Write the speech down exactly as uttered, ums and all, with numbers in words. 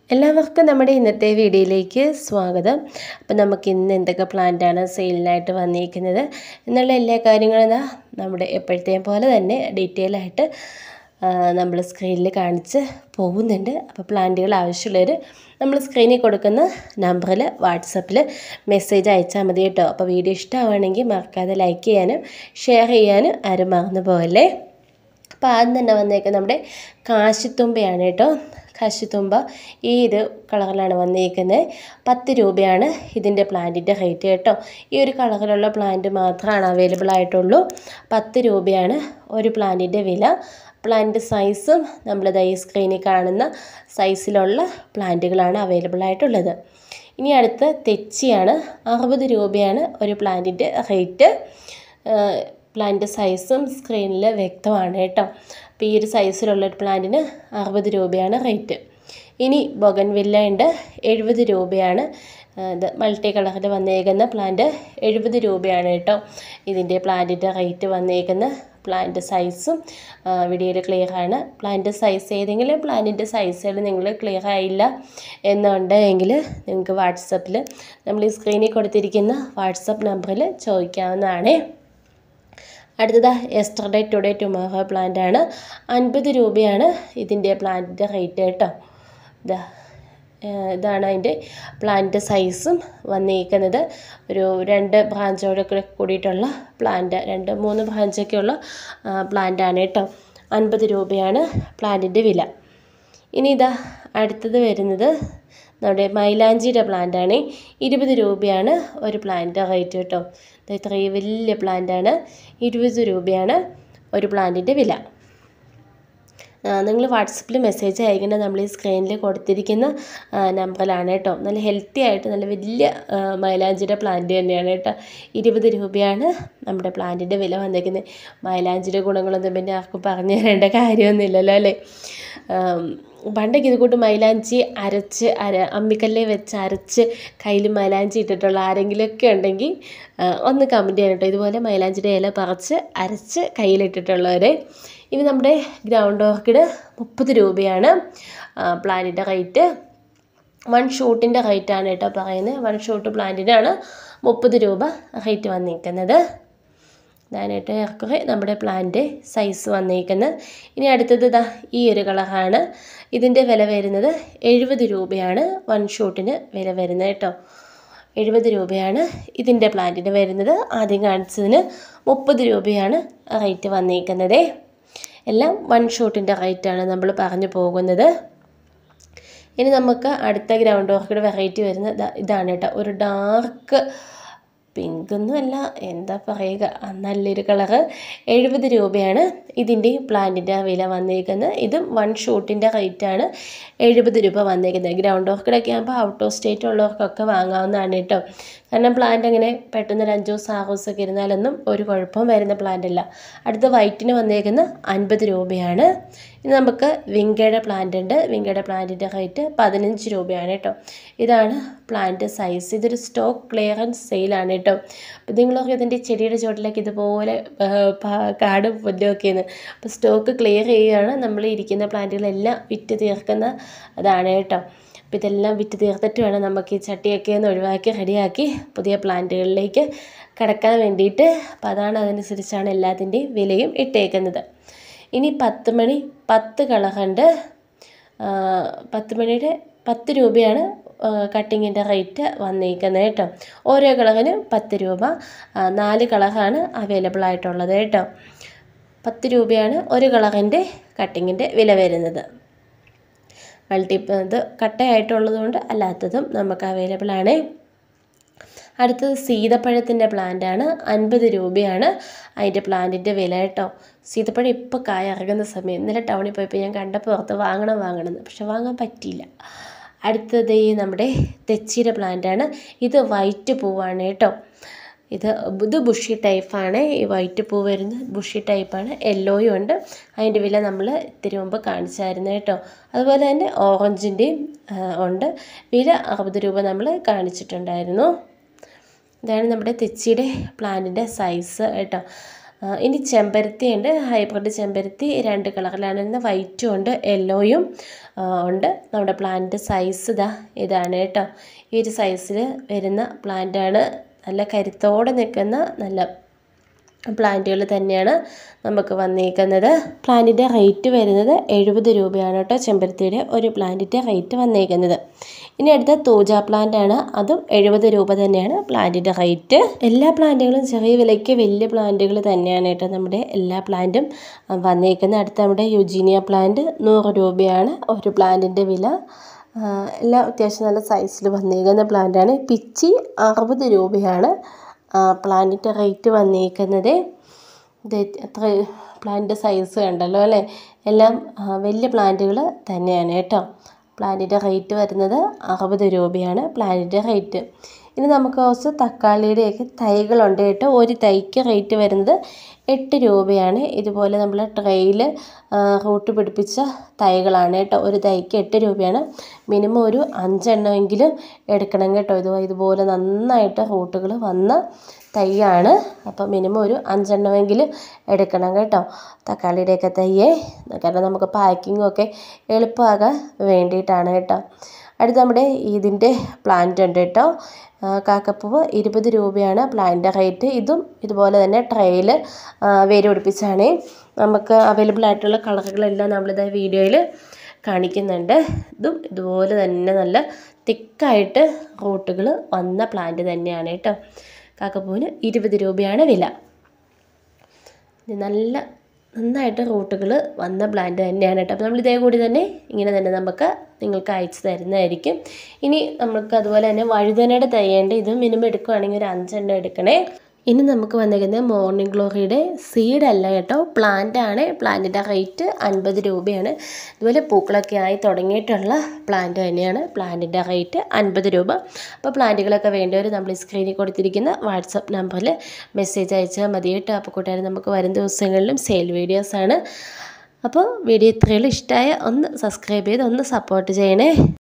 എല്ലാവർക്കും നമ്മുടെ ഇന്നത്തെ വീഡിയോയിലേക്ക് സ്വാഗതം. അപ്പോൾ നമുക്ക് ഇന്ന് എന്തൊക്കെ പ്ലാന്റാണ് സെയിലിനായിട്ട് വന്നിരിക്കുന്നത് എന്നുള്ള എല്ലാ കാര്യങ്ങളും നമ്മുടെ എപ്പോഴത്തെയും പോലെ തന്നെ ഡീറ്റെയിൽ ആയിട്ട് നമ്മൾ സ്ക്രീനിൽ കാണിച്ച് പോകുന്നുണ്ട്. അപ്പോൾ പ്ലാന്റുകൾ ആവശ്യമുള്ളവർ നമ്മൾ സ്ക്രീനിൽ കൊടുക്കുന്ന നമ്പറിൽ വാട്സപ്പിൽ മെസ്സേജ് അയച്ചാൽ മതി കേട്ടോ. അപ്പോൾ വീഡിയോ ഇഷ്ടമാണെങ്കിൽ മറക്കാതെ ലൈക്ക് ചെയ്യാനും ഷെയർ ചെയ്യാനും ആരും മറന്നു പോകല്ലേ. അപ്പോൾ ആദ്യം തന്നെ വന്നേക്കുക നമ്മുടെ കാശിത്തുമ്പയാണ് കേട്ടോ. കാശിത്തുമ്പ ഈ ഒരു കളറിലാണ് വന്നിരിക്കുന്നത്. പത്ത് രൂപയാണ് ഇതിൻ്റെ പ്ലാന്റിൻ്റെ റേറ്റ് കേട്ടോ. ഈ ഒരു കളറിലുള്ള പ്ലാന്റ് മാത്രമാണ് അവൈലബിൾ ആയിട്ടുള്ളൂ. പത്ത് രൂപയാണ് ഒരു പ്ലാന്റിൻ്റെ വില. പ്ലാന്റ് സൈസും നമ്മളിത് ഈ സ്ക്രീനിൽ കാണുന്ന സൈസിലുള്ള പ്ലാന്റുകളാണ് അവൈലബിൾ ആയിട്ടുള്ളത്. ഇനി അടുത്ത് തെച്ചിയാണ്. അറുപത് രൂപയാണ് ഒരു പ്ലാന്റിൻ്റെ റേറ്റ്. പ്ലാന്റ് സൈസും സ്ക്രീനിൽ വ്യക്തമാണ് കേട്ടോ. അപ്പോൾ ഈ ഒരു സൈസിലുള്ളൊരു പ്ലാന്റിന് അറുപത് രൂപയാണ് റേറ്റ്. ഇനി ബൊഗൻവില്ല ഉണ്ട്, എഴുപത് രൂപയാണ്. ഇത് മൾട്ടി കളറിൽ വന്നേക്കുന്ന പ്ലാന്റ് എഴുപത് രൂപയാണ് കേട്ടോ ഇതിൻ്റെ പ്ലാന്റിൻ്റെ റേറ്റ് വന്നേക്കുന്ന. പ്ലാന്റ് സൈസും വീഡിയോയിൽ ക്ലിയർ ആണ്. പ്ലാന്റ് സൈസ് ഏതെങ്കിലും പ്ലാന്റിൻ്റെ സൈസുകൾ നിങ്ങൾ ക്ലിയർ ആയില്ല എന്നുണ്ടെങ്കിൽ നിങ്ങൾക്ക് വാട്സപ്പിൽ നമ്മൾ ഈ സ്ക്രീനിൽ കൊടുത്തിരിക്കുന്ന വാട്സപ്പ് നമ്പറിൽ ചോദിക്കാവുന്നതാണ്. അടുത്തത് യെസ്റ്റർഡേ ടുഡേ ടുമോറോ പ്ലാന്റ് ആണ്. അൻപത് രൂപയാണ് ഇതിൻ്റെ പ്ലാന്റിൻ്റെ റേറ്റ് കേട്ടോ. ഇതാ ഇതാണ് അതിൻ്റെ പ്ലാന്റ് സൈസും വന്നിരിക്കുന്നത്. ഒരു രണ്ട് ബ്രാഞ്ചോടൊക്കെ കൂടിയിട്ടുള്ള പ്ലാന്റ്, രണ്ട് മൂന്ന് ബ്രാഞ്ചൊക്കെയുള്ള പ്ലാന്റാണ് കേട്ടോ. അൻപത് രൂപയാണ് പ്ലാന്റിൻ്റെ വില. ഇനി ഇതാ അടുത്തത് വരുന്നത് നമ്മുടെ മൈലാഞ്ചിയുടെ പ്ലാന്റാണ്. ഇരുപത് രൂപയാണ് ഒരു പ്ലാന്റ് റേറ്റ് കേട്ടോ. ഇത്രയും വലിയ പ്ലാന്റാണ്. ഇരുപത് രൂപയാണ് ഒരു പ്ലാന്റിൻ്റെ വില. നിങ്ങൾ വാട്സപ്പിൽ മെസ്സേജ് അയക്കേണ്ടത് നമ്മൾ ഈ സ്ക്രീനിൽ കൊടുത്തിരിക്കുന്ന നമ്പറിലാണ് കേട്ടോ. നല്ല ഹെൽത്തി ആയിട്ട് നല്ല വലിയ മൈലാഞ്ചിയുടെ പ്ലാന്റ് തന്നെയാണ് കേട്ടോ. ഇരുപത് രൂപയാണ് നമ്മുടെ പ്ലാന്റിൻ്റെ വില വന്നിരിക്കുന്നത്. മൈലാഞ്ചിയുടെ ഗുണങ്ങളൊന്നും പിന്നെ ആർക്കും പറഞ്ഞു തരേണ്ട കാര്യമൊന്നുമില്ലല്ലോ അല്ലേ. പണ്ടൊക്കെ ഇത് കൂട്ട് മൈലാഞ്ചി അരച്ച് അര അമ്മിക്കല്ലേ വെച്ച് അരച്ച് കയ്യിൽ മൈലാഞ്ചി ഇട്ടിട്ടുള്ള ആരെങ്കിലുമൊക്കെ ഉണ്ടെങ്കിൽ ഒന്ന് കമൻറ്റ് ചെയ്യണം കേട്ടോ. ഇതുപോലെ മൈലാഞ്ചിയുടെ ഇല പറിച്ച് അരച്ച് കയ്യിലിട്ടിട്ടുള്ളവർ. ഇനി നമ്മുടെ ഗ്രൗണ്ട് ഓർക്കിഡ് മുപ്പത് രൂപയാണ് പ്ലാന്റിൻ്റെ റേറ്റ്. വൺ ഷൂട്ടിൻ്റെ റേറ്റാണ് കേട്ടോ പറയുന്നത്. വൺ ഷൂട്ട് പ്ലാന്റിനാണ് മുപ്പത് രൂപ റേറ്റ് വന്നിരിക്കുന്നത്. ഇതാനായിട്ട് ഏറെക്കുറെ നമ്മുടെ പ്ലാന്റ് സൈസ് വന്നിരിക്കുന്നത്. ഇനി അടുത്തത് ഇതാ ഈ ഒരു കളറാണ്. ഇതിൻ്റെ വില വരുന്നത് എഴുപത് രൂപയാണ് വൺ ഷൂട്ടിന് വില വരുന്നത് കേട്ടോ. എഴുപത് രൂപയാണ് ഇതിൻ്റെ പ്ലാന്റിന് വരുന്നത്. ആദ്യം കാണിച്ചതിന് മുപ്പത് രൂപയാണ് റേറ്റ് വന്നിരിക്കുന്നത്. എല്ലാം വൺ ഷൂട്ടിൻ്റെ റേറ്റാണ് നമ്മൾ പറഞ്ഞു പോകുന്നത്. ഇനി നമുക്ക് അടുത്ത ഗ്രൗണ്ട് ഓർക്കിഡ് വെറൈറ്റി വരുന്നത് ഇതാണ് കേട്ടോ. ഒരു ഡാർക്ക് പിങ്കൊന്നുമല്ല, എന്താ പറയുക, നല്ലൊരു കളറ്. എഴുപത് രൂപയാണ് ഇതിൻ്റെ പ്ലാന്റിൻ്റെ വില വന്നിരിക്കുന്നത്. ഇതും വൺ ഷൂട്ടിൻ്റെ റേറ്റാണ്. എഴുപത് രൂപ വന്നിരിക്കുന്നത്. ഗ്രൗണ്ട് ഓർക്കിഡൊക്കെ ആകുമ്പോൾ ഔട്ട് ഓഫ് സ്റ്റേറ്റ് ഉള്ളവർക്കൊക്കെ വാങ്ങാവുന്നതാണ് കേട്ടോ. കാരണം പ്ലാന്റ് അങ്ങനെ പെട്ടെന്ന് ഒരു അഞ്ച് ദിവസം ആറ് ദിവസമൊക്കെ ഇരുന്നാലൊന്നും ഒരു കുഴപ്പവും വരുന്ന പ്ലാന്റ് അല്ല. അടുത്ത വൈറ്റിന് വന്നിരിക്കുന്ന അൻപത് രൂപയാണ്. ഇനി നമുക്ക് വിങ്കയുടെ പ്ലാന്റ് ഉണ്ട്. വിങ്കയുടെ പ്ലാന്റിൻ്റെ റേറ്റ് പതിനഞ്ച് രൂപയാണ് കേട്ടോ. ഇതാണ് പ്ലാന്റ് സൈസ്. ഇതൊരു സ്റ്റോക്ക് ക്ലിയറൻസ് സെയിലാണ് കേട്ടോ. അപ്പോൾ നിങ്ങളൊക്കെ ഇതിൻ്റെ ചെടിയുടെ ചുവട്ടിലേക്ക് ഇതുപോലെ കാടും പുല്ലൊക്കെയാണ്. അപ്പോൾ സ്റ്റോക്ക് ക്ലിയർ ചെയ്യുകയാണ്. നമ്മൾ ഇരിക്കുന്ന പ്ലാന്റുകളെല്ലാം വിറ്റ് തീർക്കുന്ന അതാണ് കേട്ടോ. അപ്പോൾ ഇതെല്ലാം വിറ്റ് തീർത്തിട്ട് വേണം നമുക്ക് ഈ ചട്ടിയൊക്കെ ഒന്ന് ഒഴിവാക്കി റെഡിയാക്കി പുതിയ പ്ലാന്റുകളിലേക്ക് കടക്കാൻ വേണ്ടിയിട്ട്. അപ്പോൾ അതാണ്, അതനുസരിച്ചാണ് എല്ലാത്തിൻ്റെയും വിലയും ഇട്ടേക്കുന്നത്. ഇനി പത്ത് മണി പത്ത് കളറുണ്ട്. പത്ത് മണിയുടെ പത്ത് രൂപയാണ് കട്ടിങ്ങിൻ്റെ റേറ്റ് വന്നിരിക്കുന്നത് കേട്ടോ. ഓരോ കളറിന് പത്ത് രൂപ. നാല് കളറാണ് അവൈലബിൾ ആയിട്ടുള്ളത് കേട്ടോ. പത്ത് രൂപയാണ് ഒരു കളറിൻ്റെ കട്ടിങ്ങിൻ്റെ വില വരുന്നത്. മൾട്ടി ഇത് കട്ടയായിട്ടുള്ളത് കൊണ്ട് അല്ലാത്തതും നമുക്ക് അവൈലബിൾ ആണ്. അടുത്തത് സീതപ്പഴത്തിൻ്റെ പ്ലാന്റാണ്. അൻപത് രൂപയാണ് അതിൻ്റെ പ്ലാന്റിൻ്റെ വില കേട്ടോ. സീതപ്പഴം ഇപ്പോൾ കായ ഇറങ്ങുന്ന സമയം. ഇന്നലെ ടൗണിൽ പോയപ്പോൾ ഞാൻ കണ്ടപ്പോൾ ഓർത്ത് വാങ്ങണം വാങ്ങണമെന്ന്, പക്ഷെ വാങ്ങാൻ പറ്റിയില്ല. അടുത്തത് നമ്മുടെ തെച്ചിയുടെ പ്ലാന്റാണ്. ഇത് വൈറ്റ് പൂവാണ് കേട്ടോ. ഇത് ഇത് ബുഷി ടൈപ്പാണ്. ഈ വൈറ്റ് പൂ വരുന്നത് ബുഷി ടൈപ്പാണ്. യെല്ലോയും ഉണ്ട്. അതിൻ്റെ വില നമ്മൾ ഇത്തിരി മുമ്പ് കാണിച്ചായിരുന്നു കേട്ടോ. അതുപോലെ തന്നെ ഓറഞ്ചിൻ്റെയും ഉണ്ട്. വില അറുപത് രൂപ നമ്മൾ കാണിച്ചിട്ടുണ്ടായിരുന്നു. ഇതാണ് നമ്മുടെ തെച്ചിയുടെ പ്ലാന്റിൻ്റെ സൈസ് കേട്ടോ. ഇനി ചെമ്പരത്തി ഉണ്ട്, ഹൈബ്രിഡ് ചെമ്പരത്തി രണ്ട് കളറിലാണ് വരുന്നത്, വൈറ്റും ഉണ്ട് യെല്ലോയും ഉണ്ട്. നമ്മുടെ പ്ലാന്റ് സൈസ് ഇതാ ഇതാണ് കേട്ടോ. ഈ ഒരു സൈസിൽ വരുന്ന പ്ലാന്റാണ്. നല്ല കരുത്തോടെ നിൽക്കുന്ന നല്ല പ്ലാന്റുകൾ തന്നെയാണ് നമുക്ക് വന്നേക്കുന്നത്. പ്ലാന്റിൻ്റെ റേറ്റ് വരുന്നത് എഴുപത് രൂപയാണ് കേട്ടോ. ചെമ്പരത്തിയുടെ ഒരു പ്ലാന്റിൻ്റെ റേറ്റ് വന്നേക്കുന്നത്. ഇനി അടുത്ത തൂജ പ്ലാന്റ് ആണ്. അതും എഴുപത് രൂപ തന്നെയാണ് പ്ലാന്റിൻ്റെ റേറ്റ്. എല്ലാ പ്ലാന്റുകളും ചെറിയ വിലയ്ക്ക് വലിയ പ്ലാന്റുകൾ തന്നെയാണ് കേട്ടോ നമ്മുടെ എല്ലാ പ്ലാന്റും വന്നേക്കുന്നത്. അടുത്ത നമ്മുടെ യുജീനിയ പ്ലാന്റ് നൂറ് രൂപയാണ് ഒരു പ്ലാന്റിൻ്റെ വില. എല്ലാം അത്യാവശ്യം നല്ല സൈസിൽ വന്നേക്കുന്ന പ്ലാന്റാണ്. പിച്ചി അറുപത് രൂപയാണ് പ്ലാന്റിൻ്റെ റേറ്റ് വന്നേക്കുന്നത്. ഇത് എത്ര പ്ലാന്റിൻ്റെ സൈസ് കണ്ടല്ലോ അല്ലേ. എല്ലാം വലിയ പ്ലാന്റുകൾ തന്നെയാണ് കേട്ടോ. പ്ലാന്റിൻ്റെ റേറ്റ് വരുന്നത് അറുപത് രൂപയാണ് പ്ലാന്റിൻ്റെ റേറ്റ്. ഇനി നമുക്ക് കുറച്ച് തക്കാളിയുടെയൊക്കെ തൈകളുണ്ട് കേട്ടോ. ഒരു തൈക്ക് റേറ്റ് വരുന്നത് എട്ട് രൂപയാണ്. ഇതുപോലെ നമ്മൾ ട്രെയിൽ റൂട്ട് പിടിപ്പിച്ച തൈകളാണ് കേട്ടോ. ഒരു തൈക്ക് എട്ട് രൂപയാണ്. മിനിമം ഒരു അഞ്ചെണ്ണമെങ്കിലും എടുക്കണം കേട്ടോ. ഇത് ഇതുപോലെ നന്നായിട്ട് റൂട്ടുകൾ വന്ന തൈയാണ്. അപ്പോൾ മിനിമം ഒരു അഞ്ചെണ്ണമെങ്കിലും എടുക്കണം കേട്ടോ തക്കാളിയുടെയൊക്കെ തൈയെ. കാരണം നമുക്ക് പാക്കിങ്ങും ഒക്കെ എളുപ്പമാകാൻ വേണ്ടിയിട്ടാണ് കേട്ടോ. അടുത്ത് നമ്മുടെ ഇതിൻ്റെ പ്ലാന്റ് ഉണ്ട് കേട്ടോ. കാക്കപ്പൂവ് ഇരുപത് രൂപയാണ് പ്ലാന്റിൻ്റെ റേറ്റ്. ഇതും ഇതുപോലെ തന്നെ ട്രെയിൽ വേര് പിടിപ്പിച്ചാണ്. നമുക്ക് അവൈലബിൾ ആയിട്ടുള്ള കളറുകളെല്ലാം നമ്മളിത് വീഡിയോയിൽ കാണിക്കുന്നുണ്ട്. ഇതും ഇതുപോലെ തന്നെ നല്ല തിക്കായിട്ട് റൂട്ടുകൾ വന്ന പ്ലാന്റ് തന്നെയാണ് കേട്ടോ. കാക്കപ്പൂവിന് ഇരുപത് രൂപയാണ് വില. നല്ല നന്നായിട്ട് റൂട്ടുകൾ വന്ന പ്ലാന്റ് തന്നെയാണ് കേട്ടോ. അപ്പോൾ നമ്മൾ ഇതേ കൂടി തന്നെ ഇങ്ങനെ തന്നെ നമുക്ക് നിങ്ങൾക്ക് അയച്ചു തരുന്നതായിരിക്കും. ഇനി നമുക്ക് അതുപോലെ തന്നെ വഴുതനയുടെ തൈയുണ്ട്. ഇത് മിനിമം എടുക്കുകയാണെങ്കിൽ ഒരു അഞ്ചെണ്ണം എടുക്കണേ. ഇനി നമുക്ക് വന്നിരിക്കുന്നത് മോർണിംഗ് ഗ്ലോറിയുടെ സീഡ് അല്ല കേട്ടോ, പ്ലാന്റ് ആണ്. പ്ലാന്റിൻ്റെ റേറ്റ് അൻപത് രൂപയാണ്. ഇതുപോലെ പൂക്കളൊക്കെ ആയി തുടങ്ങിയിട്ടുള്ള പ്ലാന്റ് തന്നെയാണ്. പ്ലാന്റിൻ്റെ റേറ്റ് അൻപത് രൂപ. അപ്പോൾ പ്ലാന്റുകളൊക്കെ വേണ്ടവർ നമ്മൾ സ്ക്രീനിൽ കൊടുത്തിരിക്കുന്ന വാട്സപ്പ് നമ്പറിൽ മെസ്സേജ് അയച്ചാൽ മതി കേട്ടോ. അപ്പോൾ കൂട്ടുകാർ നമുക്ക് വരും ദിവസങ്ങളിലും സെയിൽ വീഡിയോസാണ്. അപ്പോൾ വീഡിയോ ഇത്രയും ഇഷ്ടമായ ഒന്ന് സബ്സ്ക്രൈബ് ചെയ്ത് ഒന്ന് സപ്പോർട്ട് ചെയ്യണേ.